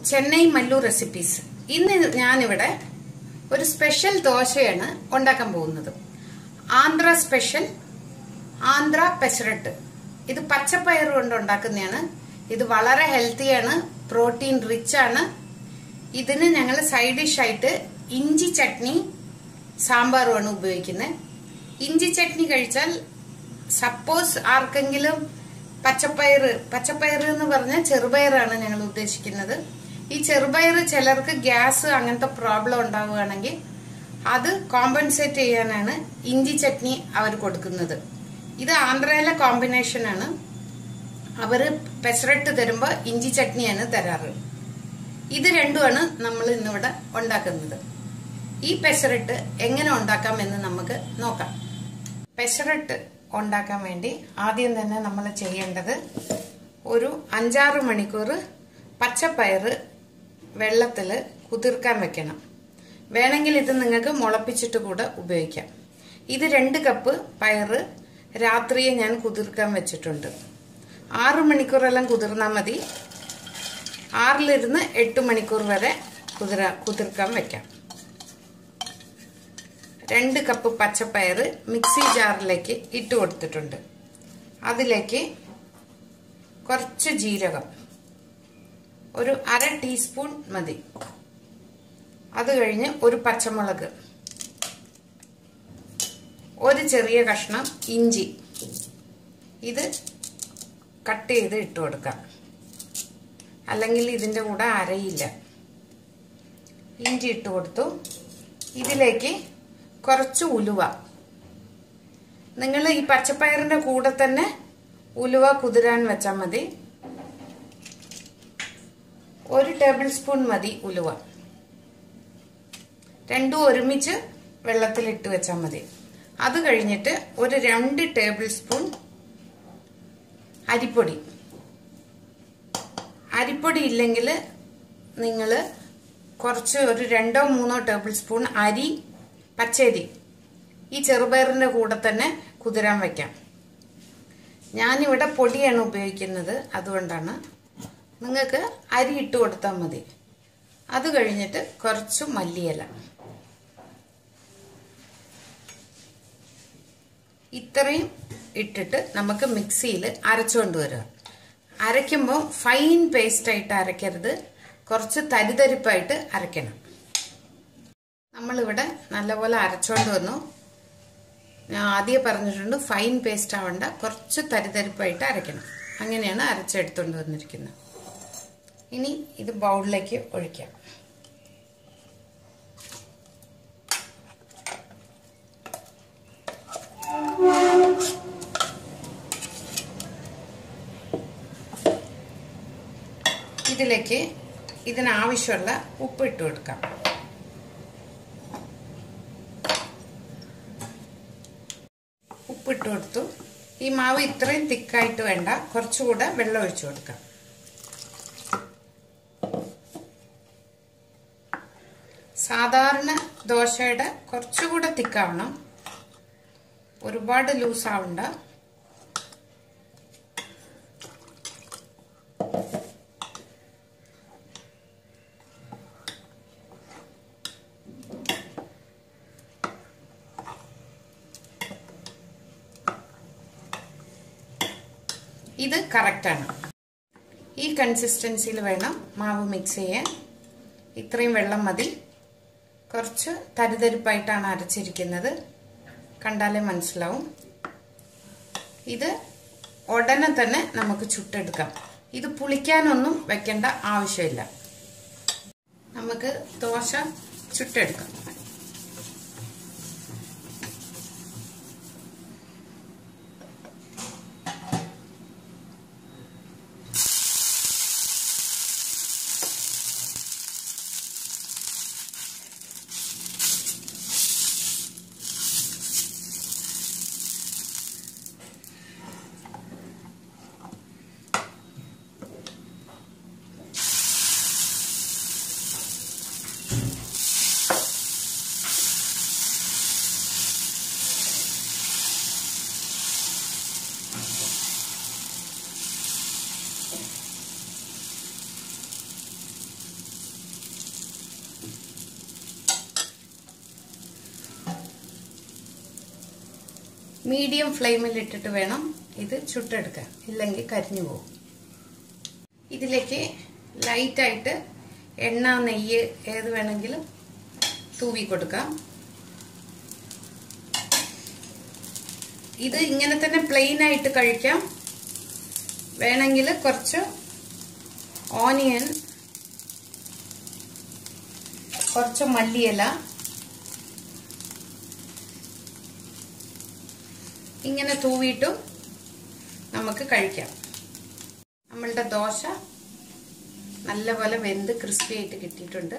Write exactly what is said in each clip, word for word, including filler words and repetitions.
Chennai Mallu recipes. ഇന്ന് ഞാനിവിടെ ഒരു സ്പെഷ്യൽ ദോശയാണ് ഉണ്ടാക്കാൻ പോകുന്നത്. ആന്ധ്ര സ്പെഷ്യൽ ആന്ധ്ര പെസറട്ട്. ഇത് പച്ചപ്പയർ കൊണ്ട് ഉണ്ടാക്കുന്നതാണ്. ഇത് വളരെ ഹെൽത്തിയാണ്, പ്രോട്ടീൻ റിച്ച് ആണ്. ഇതിന് ഞങ്ങൾ സൈഡ് ഡിഷ് ആയിട്ട് ഇഞ്ചി ചട്നി സാമ്പാറുമാണ് ഉപയോഗിക്കുന്നത്. ഇഞ്ചി ചട്നി കഴിച്ചാൽ സപ്പോസ് ആർക്കെങ്കിലും പച്ചപ്പയർ പച്ചപ്പയർ എന്ന് പറഞ്ഞാൽ ചെറുപയറാണ് ഞങ്ങൾ ഉദ്ദേശിക്കുന്നത്. ഈ ചെറുപയർ ചിലർക്ക് ഗ്യാസ് അങ്ങനത്തെ പ്രോബ്ലം ഉണ്ടാവുകയാണെങ്കിൽ അത് കോമ്പൻസേറ്റ് ചെയ്യാനാണ് ഇഞ്ചി ചട്നി അവർ കൊടുക്കുന്നത്. ഇത് ആന്ധ്രയിലെ കോമ്പിനേഷനാണ്. അവര് പെസറട്ട് തരുമ്പോ ഇഞ്ചി ചട്നിയാണ് തരാറ്. ഇത് രണ്ടുമാണ് നമ്മൾ ഇന്നിവിടെ ഉണ്ടാക്കുന്നത്. ഈ പെസറട്ട് എങ്ങനെ ഉണ്ടാക്കാം എന്ന് നമുക്ക് നോക്കാം. പെസറട്ട് ഉണ്ടാക്കാൻ വേണ്ടി ആദ്യം തന്നെ നമ്മൾ ചെയ്യേണ്ടത് ഒരു അഞ്ചാറ് മണിക്കൂർ പച്ചപ്പയർ വെള്ളത്തിൽ കുതിർക്കാൻ വെക്കണം. വേണമെങ്കിൽ ഇത് നിങ്ങൾക്ക് മുളപ്പിച്ചിട്ട് കൂടെ ഉപയോഗിക്കാം. ഇത് രണ്ട് കപ്പ് പയറ് രാത്രിയെ ഞാൻ കുതിർക്കാൻ വെച്ചിട്ടുണ്ട്. ആറ് മണിക്കൂറെല്ലാം കുതിർന്നാൽ മതി. ആറിലിരുന്ന് എട്ട് മണിക്കൂർ വരെ കുതിര കുതിർക്കാൻ വെക്കാം. രണ്ട് കപ്പ് പച്ചപ്പയർ മിക്സി ജാറിലേക്ക് ഇട്ട് കൊടുത്തിട്ടുണ്ട്. അതിലേക്ക് കുറച്ച് ജീരകം, ഒരു അര ടീസ്പൂൺ മതി. അത് കഴിഞ്ഞ് ഒരു പച്ചമുളക്, ഒരു ചെറിയ കഷ്ണം ഇഞ്ചി, ഇത് കട്ട് ചെയ്ത് ഇട്ട് കൊടുക്കാം. അല്ലെങ്കിൽ ഇതിൻ്റെ കൂടെ അരയില്ല. ഇഞ്ചി ഇട്ട് കൊടുത്തു. ഇതിലേക്ക് കുറച്ച് ഉലുവ. നിങ്ങൾ ഈ പച്ചപ്പയറിന്റെ കൂടെ തന്നെ ഉലുവ കുതിരാൻ വെച്ചാൽ മതി. ഒരു ടേബിൾ സ്പൂൺ മതി ഉലുവ. രണ്ടും ഒരുമിച്ച് വെള്ളത്തിൽ ഇട്ട് വെച്ചാൽ മതി. അത് കഴിഞ്ഞിട്ട് ഒരു രണ്ട് ടേബിൾ സ്പൂൺ അരിപ്പൊടി. അരിപ്പൊടി ഇല്ലെങ്കിൽ നിങ്ങൾ കുറച്ച് ഒരു രണ്ടോ മൂന്നോ ടേബിൾ സ്പൂൺ അരി, പച്ചരി ഈ ചെറുപയറിന്റെ കൂടെ തന്നെ കുതിരാൻ വെക്കാം. ഞാനിവിടെ പൊടിയാണ് ഉപയോഗിക്കുന്നത്, അതുകൊണ്ടാണ്. നിങ്ങൾക്ക് അരി ഇട്ട് കൊടുത്താൽ മതി. അത് കഴിഞ്ഞിട്ട് കുറച്ച് മല്ലിയില. ഇത്രയും ഇട്ടിട്ട് നമുക്ക് മിക്സിയിൽ അരച്ചുകൊണ്ട് വരിക. അരയ്ക്കുമ്പോൾ ഫൈൻ പേസ്റ്റ് ആയിട്ട് അരയ്ക്കരുത്, കുറച്ച് തരിതരിപ്പായിട്ട് അരയ്ക്കണം. നമ്മളിവിടെ നല്ലപോലെ അരച്ചോണ്ട് വന്നു. ഞാൻ ആദ്യം പറഞ്ഞിട്ടുണ്ട് ഫൈൻ പേസ്റ്റ് ആവണ്ട, കുറച്ച് തരിതരിപ്പായിട്ട് അരയ്ക്കണം. അങ്ങനെയാണ് അരച്ചെടുത്തോണ്ട് വന്നിരിക്കുന്നത്. ഇനി ഇത് ബൗളിലേക്ക് ഒഴിക്കാം. ഇതിലേക്ക് ഇതിനാവശ്യമുള്ള ഉപ്പ് ഇട്ട് കൊടുക്കാം. ഉപ്പിട്ട് കൊടുത്തു. ഈ മാവ് ഇത്രയും തിക്കായിട്ട് വേണ്ട, കുറച്ചുകൂടെ വെള്ളം ഒഴിച്ചു കൊടുക്കാം. സാധാരണ ദോശയുടെ കുറച്ചുകൂടെ തിക്കാവണം, ഒരുപാട് ലൂസ് ആവണ്ട. ഇത് കറക്റ്റാണ്. ഈ കൺസിസ്റ്റൻസിയിൽ വേണം മാവ് മിക്സ് ചെയ്യാൻ. ഇത്രയും വെള്ളം മതി. കുറച്ച് തരിതരിപ്പായിട്ടാണ് അരച്ചിരിക്കുന്നത്, കണ്ടാലേ മനസ്സിലാവും. ഇത് ഉടനെ തന്നെ നമുക്ക് ചുട്ടെടുക്കാം. ഇത് പുളിക്കാനൊന്നും വെക്കേണ്ട ആവശ്യമില്ല. നമുക്ക് ദോശ ചുട്ടെടുക്കാം. മീഡിയം ഫ്ലെയിമിൽ ഇട്ടിട്ട് വേണം ഇത് ചുട്ടെടുക്കാൻ, ഇല്ലെങ്കിൽ കരിഞ്ഞു പോകും. ഇതിലേക്ക് ലൈറ്റായിട്ട് എണ്ണ, നെയ്യ് ഏത് വേണമെങ്കിലും തൂവി കൊടുക്കാം. ഇത് ഇങ്ങനെ തന്നെ പ്ലെയിൻ ആയിട്ട് കഴിക്കാം. വേണമെങ്കിൽ കുറച്ച് ഓണിയൻ, കുറച്ച് മല്ലിയില ഇങ്ങനെ തൂവിയിട്ടും നമുക്ക് കഴിക്കാം. നമ്മളുടെ ദോശ നല്ലപോലെ വെന്ത് ക്രിസ്പി ആയിട്ട് കിട്ടിയിട്ടുണ്ട്.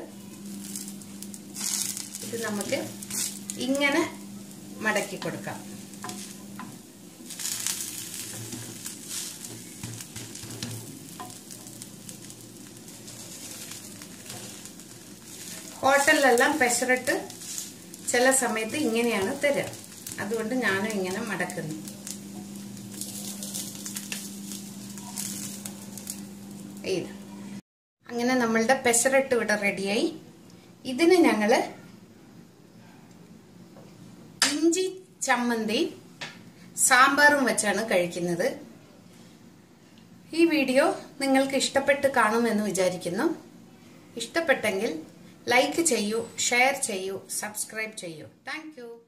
ഇത് നമുക്ക് ഇങ്ങനെ മടക്കി കൊടുക്കാം. ഹോട്ടലിലെല്ലാം പെസറട്ട് ചില സമയത്ത് ഇങ്ങനെയാണ് തരിക, അതുകൊണ്ട് ഞാനും ഇങ്ങനെ മടക്കുന്നു. ഇത് അങ്ങനെ നമ്മളുടെ പെസറട്ട് ഇവിടെ റെഡിയായി. ഇതിന് ഞങ്ങള് ഇഞ്ചി ചമ്മന്തി സാമ്പാറും വെച്ചാണ് കഴിക്കുന്നത്. ഈ വീഡിയോ നിങ്ങൾക്ക് ഇഷ്ടപ്പെട്ട് കാണുമെന്ന് വിചാരിക്കുന്നു. ഇഷ്ടപ്പെട്ടെങ്കിൽ ലൈക്ക് ചെയ്യൂ, ഷെയർ ചെയ്യൂ, സബ്സ്ക്രൈബ് ചെയ്യൂ. Thank U.